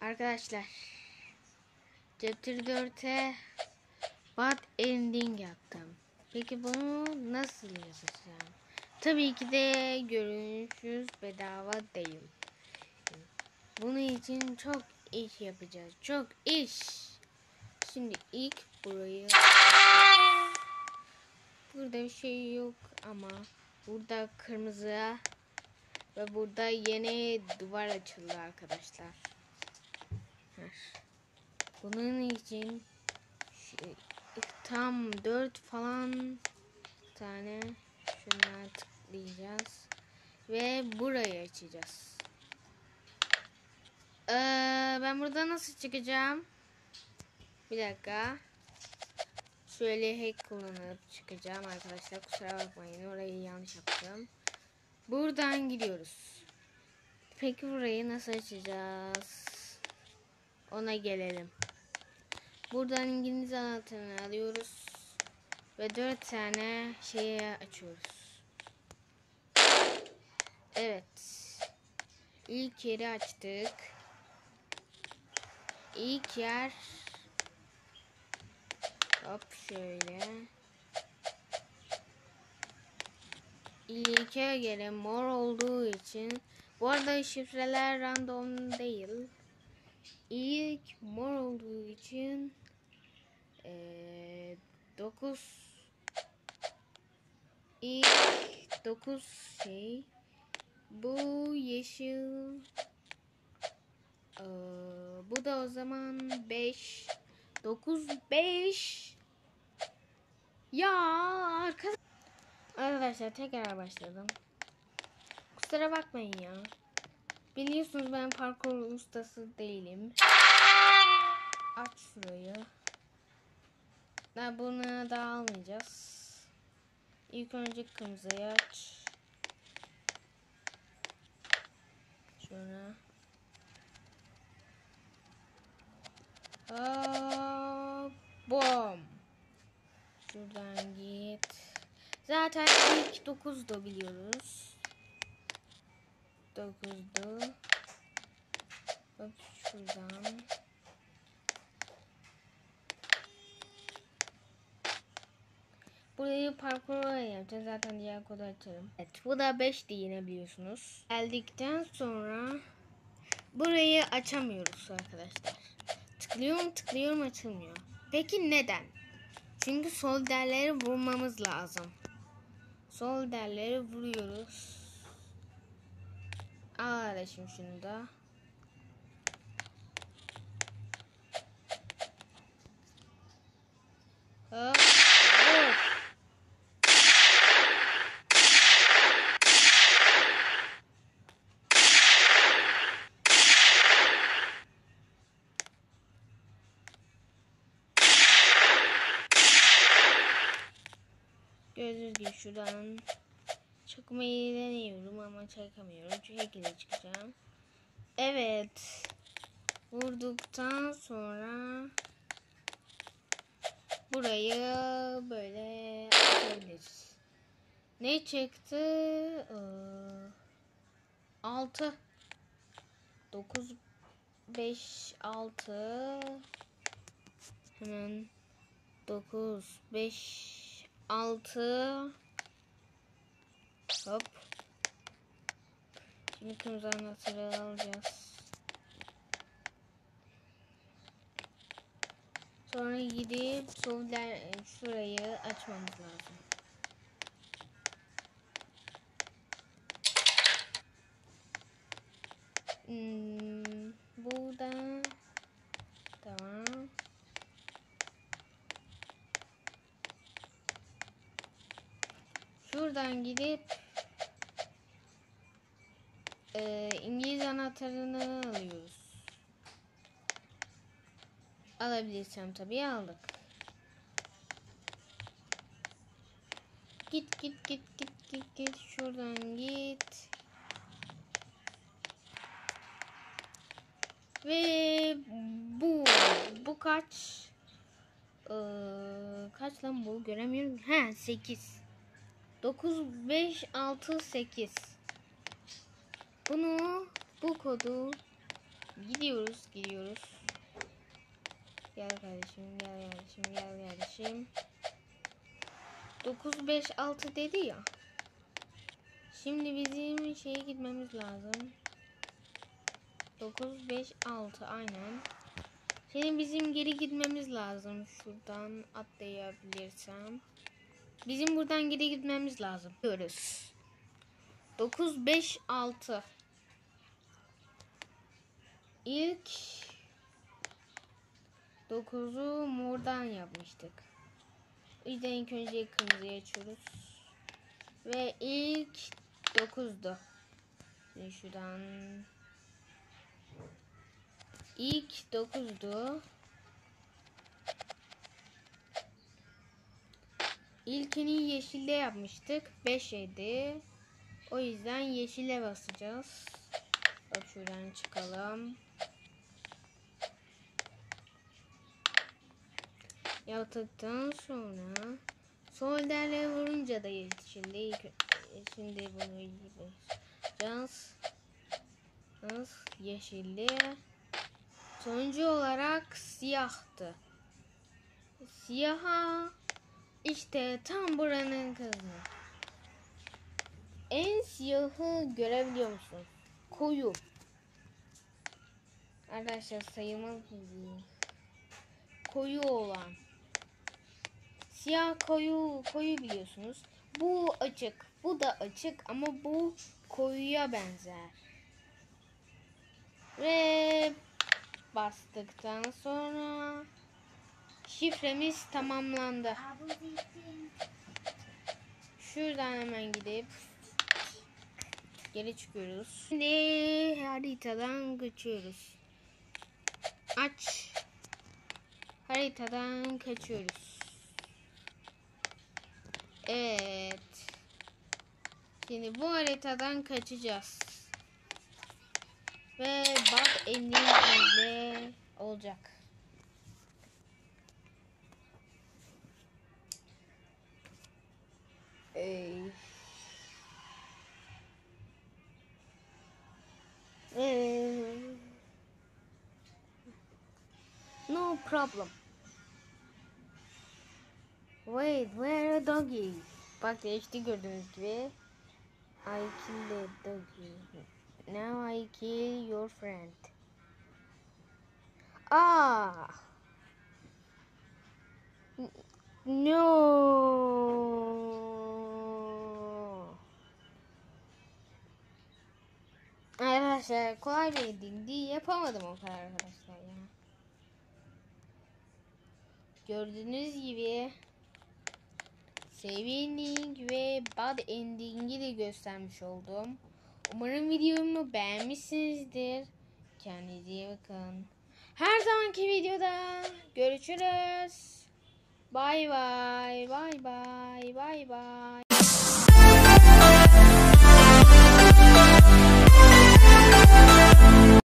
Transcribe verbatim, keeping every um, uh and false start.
Arkadaşlar, Chapter dört'e bad ending yaptım. Peki bunu nasıl yapacağım? Tabii ki de görünüşüz bedava değil. Bunun için çok iş yapacağız. Çok iş. Şimdi ilk burayı... Burada bir şey yok ama burada kırmızı ve burada yeni duvar açıldı arkadaşlar. Bunun için şey, tam dört falan tane şunlara tıklayacağız ve burayı açacağız. Ee, ben burada nasıl çıkacağım? Bir dakika. Şöyle hack kullanıp çıkacağım arkadaşlar. Kusura bakmayın, orayı yanlış yaptım. Buradan gidiyoruz. Peki burayı nasıl açacağız? Ona gelelim. Buradan İngiliz anahtarını alıyoruz ve dört tane şeyi açıyoruz. Evet. İlk yeri açtık. İlk yer hop şöyle. İlke göre mor olduğu için, bu arada şifreler random değil. İlk mor olduğu için ee, dokuz ilk dokuz şey, bu yeşil, ee, bu da o zaman beş dokuz beş ya arkadaşlar. Arkadaşlar tekrar başladım. Kusura bakmayın ya. Biliyorsunuz ben parkur ustası değilim. Aç şurayı. Da bunu da almayacağız. İlk önce kırmızıyı aç. Şuna. Hop. Bom. Şuradan git. Zaten ilk dokuzdu biliyoruz. dokuzdu. Bak şuradan. Burayı parkur yapacağız. Zaten diğer kodu açarım. Evet, bu da beşti yine biliyorsunuz. Geldikten sonra burayı açamıyoruz arkadaşlar. Tıklıyorum tıklıyorum açılmıyor. Peki neden? Çünkü sol derleri vurmamız lazım. Sol derleri vuruyoruz. Al kardeşim şunu da. Hop. Vur. Gördüğünüz gibi şuradan çıkmayı deniyorum ama çekemiyorum. Şu şekilde çıkacağım. Evet. Vurduktan sonra burayı böyle açabiliriz. Ne çıktı? Ee, altı dokuz beş altı, hemen dokuz beş altı, hop. Şimdi kırmızı anahtarı alacağız. Sonra gidip solder şurayı açmamız lazım. Hmm, burada tamam. Şuradan gidip e, İngiliz anahtarını alıyoruz. Alabilirsem tabii aldık. Git git git git git git şuradan git. Ve bu bu kaç? Ee, kaç lan bu? Göremiyorum. He, sekiz. dokuz beş altı sekiz. Bunu bu kodu Gidiyoruz, gidiyoruz. Gel kardeşim, gel kardeşim, gel kardeşim. dokuz beş altı dedi ya. Şimdi bizim şeye gitmemiz lazım. dokuz beş altı aynen. Şimdi bizim geri gitmemiz lazım. Şuradan atlayabilirsem. Bizim buradan geri gitmemiz lazım. Görüyoruz. dokuz beş altı. İlk dokuzu mordan yapmıştık. O yüzden ilk önce kırmızıyı açıyoruz. Ve ilk dokuzdu. Şimdi şuradan ilk dokuzdu. İlkini yeşille yapmıştık. beş idi. O yüzden yeşile basacağız. Hop şuradan çıkalım. Yaptıktan sonra solderle vurunca da yeşilde. Şimdi bunu yapacağız. Yeşilli. Sonuncu olarak siyahtı. Siyaha işte tam buranın kızı. En siyahı görebiliyor musun? Koyu. Arkadaşlar sayılmaz mı? Koyu olan. Siyah koyu koyu biliyorsunuz. Bu açık. Bu da açık ama bu koyuya benzer. Ve bastıktan sonra şifremiz tamamlandı. Şuradan hemen gidip geri çıkıyoruz. Şimdi haritadan kaçıyoruz. Aç. Haritadan kaçıyoruz. Evet. Şimdi bu haritadan kaçacağız. Ve bak ending'de olacak. Ey. Ee, no problem. Wait, where a doggy? Bak değişti gördüğünüz gibi. I killed the doggy. Now I kill your friend. Ah. No. Arkadaşlar kolay bir edildi. Yapamadım o kadar arkadaşlar ya. Gördüğünüz gibi Sevindik ve bad ending'i de göstermiş oldum. Umarım videomu beğenmişsinizdir. Kendinize iyi bakın. Her zamanki videoda görüşürüz. Bye bye. Bye bye. Bye bye.